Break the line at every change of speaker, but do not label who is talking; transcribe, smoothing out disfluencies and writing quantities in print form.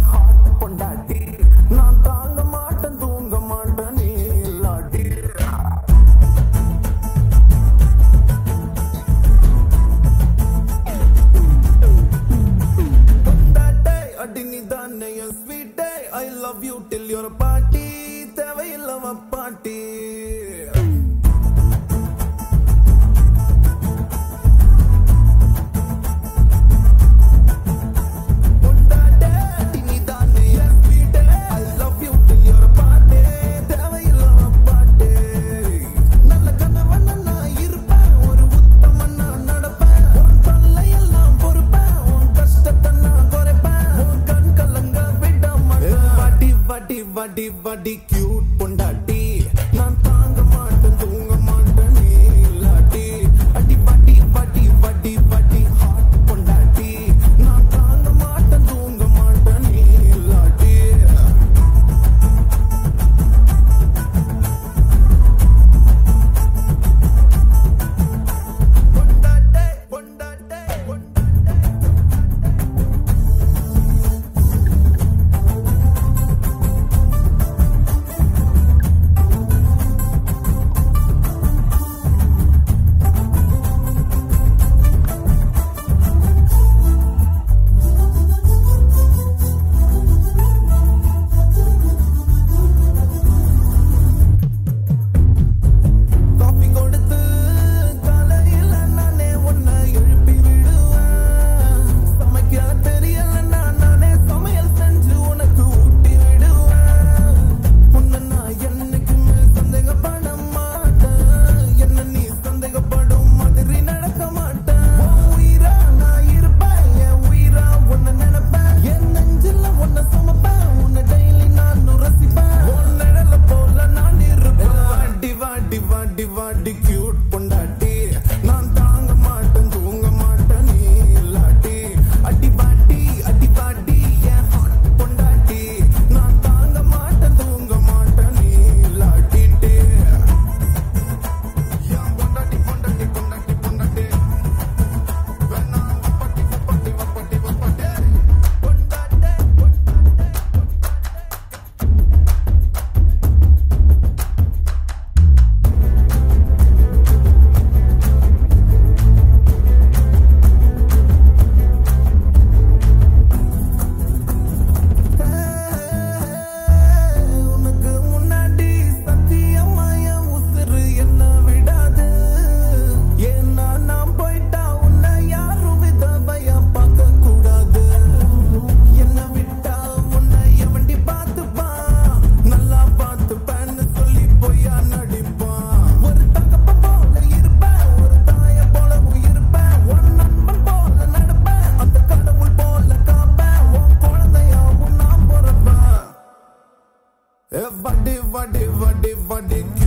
hot பொண்டாட்டி நான் தாங்க மாட்டேன் தூங்க மாட்டேன் நீ இல்லாட்டி பொண்டாட்டே அடி நீ தானே என் ஸ்வீட்டே I love you till you're a party தேவையில்லாம பாட்டி வடி வடி கியூட் பொண்டாட்டி நான் தாங்க மாட்டேன் தூங்க மாட்டேன் நீ இல்லாட்டி அடி வடி வடி வடி வடி ஹாட் பொண்டாட்டி நான் தாங்க மாட்டேன் தூங்க மாட்டேன் நீ இல்லாட்டி பொண்டாட்டே பொண்டாட்டே வடி கியூட் பொண்டாட்டி நான் தாங்க மாட்டேன் தூங்க மாட்டேன் நீ இல்லாட்டி அடி பாட்டி என் ஹாட் பொண்டாட்டி நான் தாங்க மாட்டேன் தூங்க மாட்டேன் நீ இல்லாட்டிட்டு என் பொண்டாட்டி பொண்டாட்டி பொண்டாட்டி பொண்டாட்டி வேணா வப்பட்டி வப்பட்டி வப்பட்டி வப்பட்டி பொண்டாட்டே வடி வடி வடி வடி